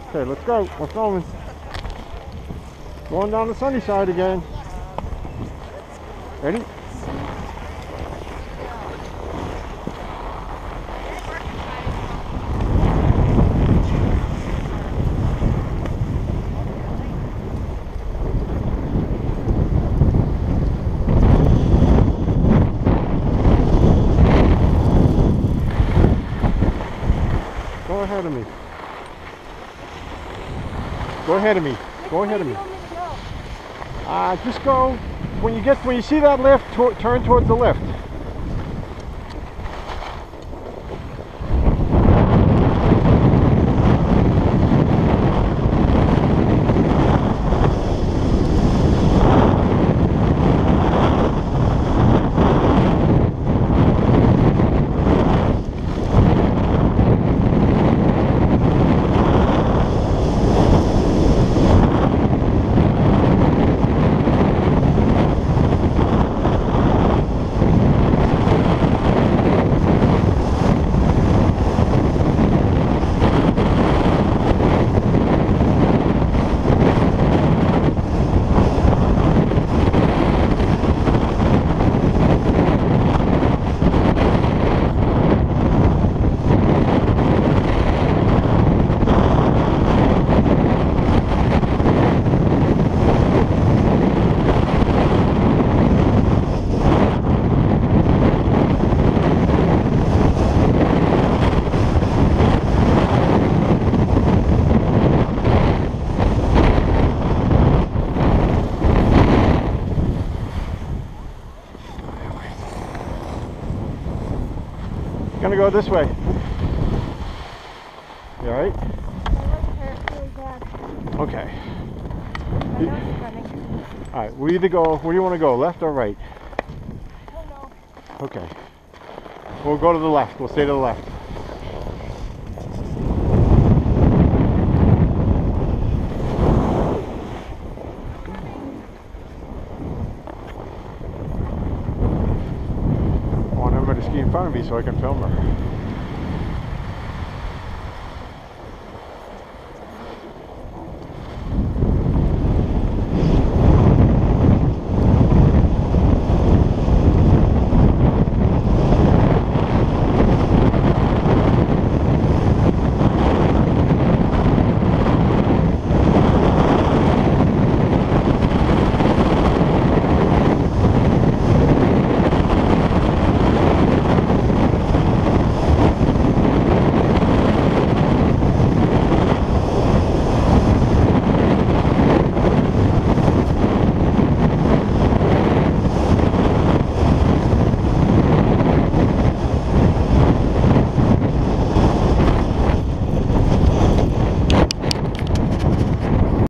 Okay, let's go. We're filming. Going down the sunny side again. Ready? Go ahead of me. Go ahead of me. Go ahead of me. Just go. When you see that lift, turn towards the lift. Gonna go this way. You alright? Okay. Alright, we either go, where do you want to go, left or right? Okay. We'll go to the left. We'll stay to the left. I want everybody to ski in front of me so I can film her.